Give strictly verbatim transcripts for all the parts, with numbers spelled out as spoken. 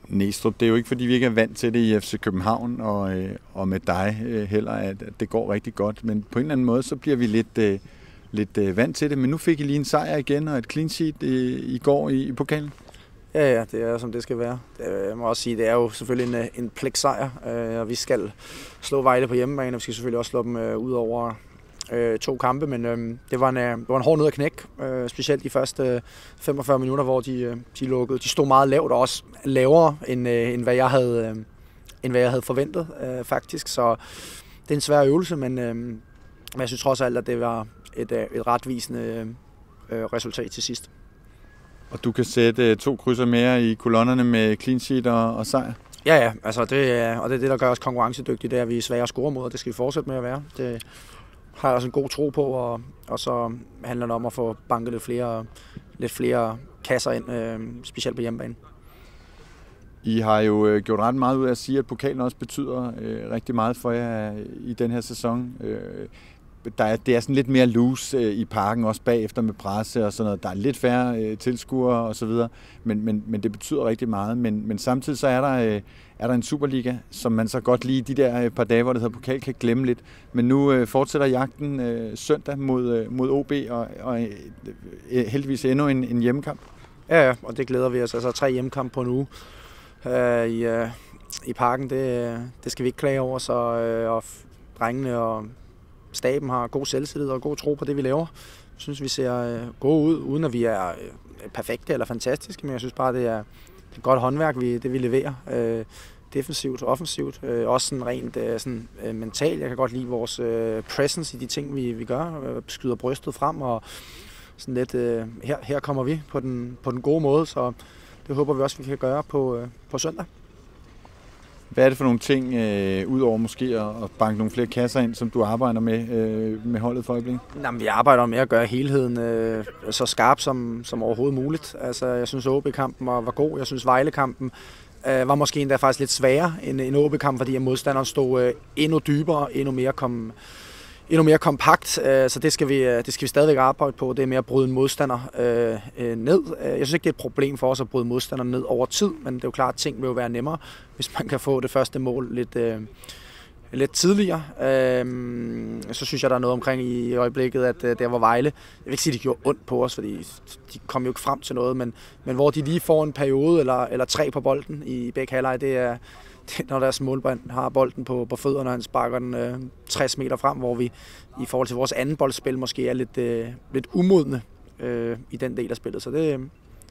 Næstrup, det er jo ikke, fordi vi ikke er vant til det i F C København, og, øh, og med dig øh, heller, at, at det går rigtig godt. Men på en eller anden måde, så bliver vi lidt, øh, lidt øh, vant til det. Men nu fik I lige en sejr igen, og et clean sheet i, i går i, i pokalen. Ja, ja, det er som det skal være. Jeg må også sige, det er jo selvfølgelig en, en pligtsejr, øh, og vi skal slå Vejle på hjemmebane, og vi skal selvfølgelig også slå dem øh, ud over øh, to kampe, men øh, det, var en, det var en hård nød at knække, øh, specielt de første femogfyrre minutter, hvor de, de lukkede. De stod meget lavt, og også lavere, end, øh, end, hvad, jeg havde, øh, end hvad jeg havde forventet, øh, faktisk. Så det er en svær øvelse, men, øh, men jeg synes trods alt, at det var et, et retvisende øh, resultat til sidst. Og du kan sætte to krydser mere i kolonnerne med clean sheet og, og sejr? Ja, ja. Altså det, og det er det, der gør os konkurrencedygtige, det er, at vi er svære at score mod, og det skal vi fortsætte med at være. Det har jeg også en god tro på, og, og så handler det om at få banket lidt flere, lidt flere kasser ind, øh, specielt på hjemmebane. I har jo gjort ret meget ud af at sige, at pokalen også betyder øh, rigtig meget for jer i den her sæson. Øh, Der er, det er sådan lidt mere loose øh, i parken, også bagefter med presse og sådan noget. Der er lidt færre øh, tilskuere og så videre, men, men, men det betyder rigtig meget. Men, men samtidig så er der, øh, er der en Superliga, som man så godt lige de der øh, par dage, hvor det hedder pokal, kan glemme lidt. Men nu øh, fortsætter jagten øh, søndag mod, øh, mod O B, og, og øh, heldigvis endnu en, en hjemmekamp. Ja, ja, og det glæder vi os. Altså tre hjemmekamp på en uge øh, i, øh, i parken, det, det skal vi ikke klage over. Så øh, og drengene og staben har god selvtillid og god tro på det, vi laver. Jeg synes, vi ser øh, gode ud, uden at vi er øh, perfekte eller fantastiske, men jeg synes bare, det er et godt håndværk, vi, det vi leverer. Øh, defensivt og offensivt. Øh, også sådan rent øh, sådan, øh, mentalt. Jeg kan godt lide vores øh, presence i de ting, vi, vi gør. Øh, skyder brystet frem, og sådan lidt, øh, her, her kommer vi på den, på den gode måde, så det håber vi også, vi kan gøre på, øh, på søndag. Hvad er det for nogle ting, øh, udover måske at, at banke nogle flere kasser ind, som du arbejder med øh, med holdet for øjeblikket? Jamen, vi arbejder med at gøre helheden øh, så skarp som, som overhovedet muligt. Altså, jeg synes, O B-kampen var, var god. Jeg synes, Vejle-kampen øh, var måske endda faktisk lidt sværere end en O B-kamp, fordi modstanderen stod øh, endnu dybere, endnu mere kom, endnu mere kompakt, så det skal, vi, det skal vi stadigvæk arbejde på. Det er med at bryde en modstander øh, ned. Jeg synes ikke, det er et problem for os at bryde modstanderen ned over tid, men det er jo klart, at ting vil jo være nemmere, hvis man kan få det første mål lidt, øh, lidt tidligere. Øh, så synes jeg, der er noget omkring i øjeblikket, at øh, der var Vejle. Jeg vil ikke sige, at de gjorde ondt på os, fordi de kom jo ikke frem til noget, men, men hvor de lige får en periode eller, eller tre på bolden i begge halvleg, det er når deres målmand har bolden på, på fødderne, og han sparker den øh, tres meter frem, hvor vi i forhold til vores anden boldspil måske er lidt, øh, lidt umodne øh, i den del af spillet. Så det,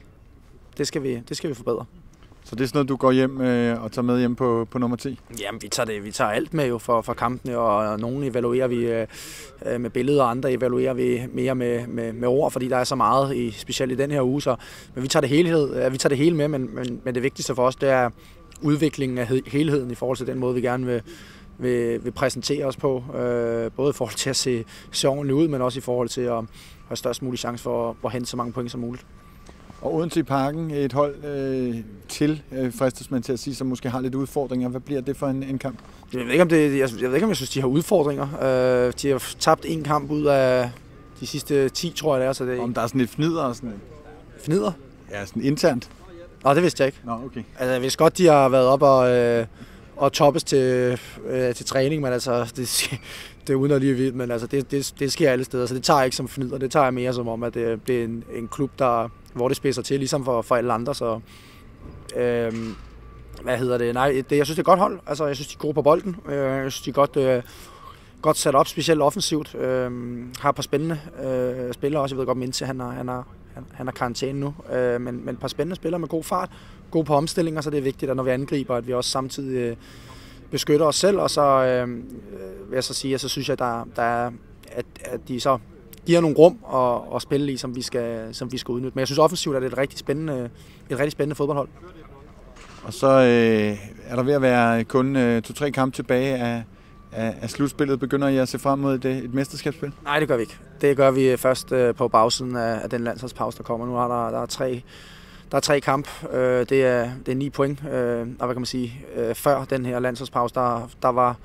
det, skal, vi, det skal vi forbedre. Så det er sådan noget, du går hjem øh, og tager med hjem på, på nummer ti? Jamen, vi tager, det, vi tager alt med jo for, for kampene, og nogle evaluerer vi øh, med billeder, og andre evaluerer vi mere med, med, med ord, fordi der er så meget, i, specielt i den her uge. Så, men vi tager det hele, vi tager det hele med, men, men, men det vigtigste for os, det er udviklingen af helheden i forhold til den måde, vi gerne vil, vil, vil præsentere os på. Øh, både i forhold til at se, se ordentligt ud, men også i forhold til at have størst mulig chance for at, at hente så mange point som muligt. Og Odense i parken, et hold øh, til, øh, fristes man til at sige, som måske har lidt udfordringer. Hvad bliver det for en, en kamp? Jeg ved ikke, om det, jeg, jeg ved ikke, om jeg synes, de har udfordringer. Øh, de har tabt en kamp ud af de sidste ti, tror jeg det er. Så det er om der er sådan lidt fnider og sådan fnider? Ja, sådan internt. Nå, det vidste jeg ikke. Nå, okay. Altså, jeg vidste godt, de har været op og, øh, og toppes til, øh, til træning, men altså, det, det er uden at lige vidt, men altså, det, det, det sker alle steder, så det tager jeg ikke som fnider. Det tager jeg mere som om, at det, det er en, en klub, der, hvor det spidser til, ligesom for, for alle andre, så øh, hvad hedder det? Nej, det, jeg synes, det er et godt hold. Altså, jeg synes, de er gode på bolden. Jeg synes, de er godt, øh, godt sat op, specielt offensivt. Øh, har et par spændende øh, spillere også. Jeg ved godt, Mintze, han har, han har Han har karantæne nu, øh, men, men et par spændende spillere med god fart, god på omstillinger, så det er vigtigt, at når vi angriber, at vi også samtidig øh, beskytter os selv, og så øh, vil jeg så sige, at så synes jeg, der, der er, at, at de så giver nogle rum og, og spille i, som vi, skal, som vi skal udnytte. Men jeg synes offensivt, at det er et rigtig spændende, et rigtig spændende fodboldhold. Og så øh, er der ved at være kun øh, to-tre kampe tilbage af af slutspillet. Begynder I at se frem mod et, et mesterskabsspil? Nej, det gør vi ikke. Det gør vi først på bagsiden af, af den landsholdspause, der kommer. Nu er der, der er tre, der er tre kamp. Det er, det er ni point. Og hvad kan man sige? Før den her landsholdspause, der, der var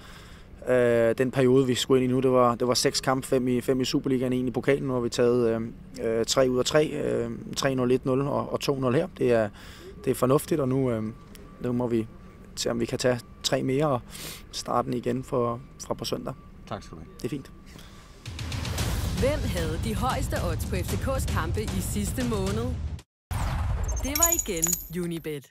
den periode, vi skulle ind i nu, det var, det var seks kampe, fem i, fem i Superligaen, en i pokalen. Nu har vi taget øh, tre ud af tre. tre nul, et nul og, og to nul her. Det er, det er fornuftigt, og nu, øh, Nu må vi se, om vi kan tage tre mere og starte den igen for, fra på søndag. Tak skal du have. Det er fint. Hvem havde de højeste odds på F C K's kampe i sidste måned? Det var igen Unibet.